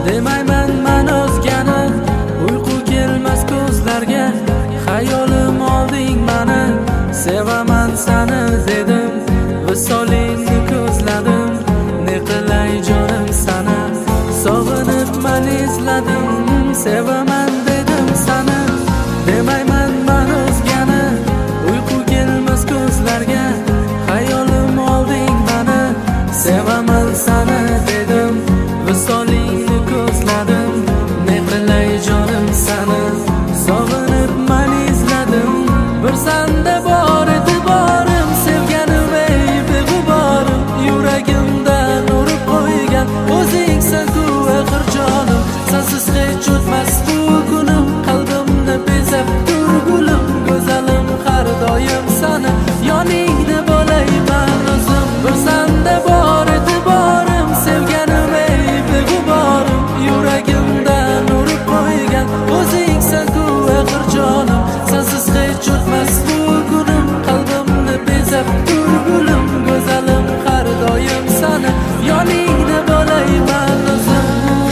demayman man o'zgani. Uyqu kelmas ko'zlarga, xayolim olding mani. Sevaman sani dedim, visolingni ko'zladim. Ne qilay jonim sana, sog'inib man izladim. Sevaman dedim sani, demayman man o'zgani. Uyqu kelmas ko'zlarga, xayolim olding mani. Sevaman sani dedim, visolingni ko'zladim. Ne qilay jonim sani, sog'inib man izladim. Bir sanda bor e'tiborim, sevganim ey beg'uborim. Yuragimdan urib qo'ygan o'zingsan-ku axir jonim. Sensiz hech o'tmas bu kunim, qalbimni bezab turgulim. Go'zalim har doim sani yoningda bo'layman o'zim. Bir sanda bor e'tiborim, sevganim ey beg'uborim. Yuragimdan urib qo'ygan o'zingsan-ku axir jonim. Sensiz hech o'tmas bu kunim, qalbimni bezab turgulim. Go'zalim har doim sani yoningda bo'layman o'zim.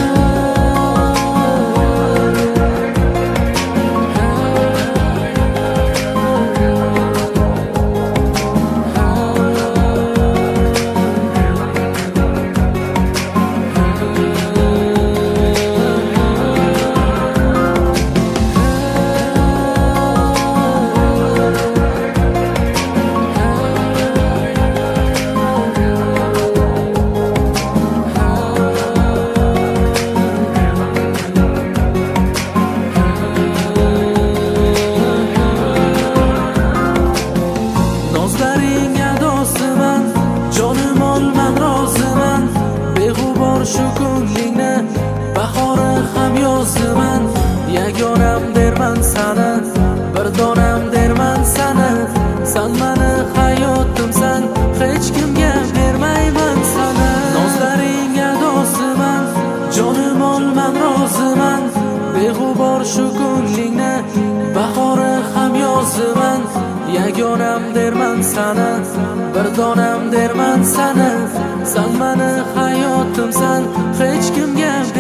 Shu ko'nglingni bahori ham yozaman. Yagonam derman sana, bir donam derman sana. San mani hayotimsan, hech kimga bermayman sana. Nozlaringga dosiman, jonim olman roziman. Beg'ubor shu ko'nglingni bahori ham yozaman. Yagonam derman sana, bir donam derman sana. San mani hayotimsan, hech kimga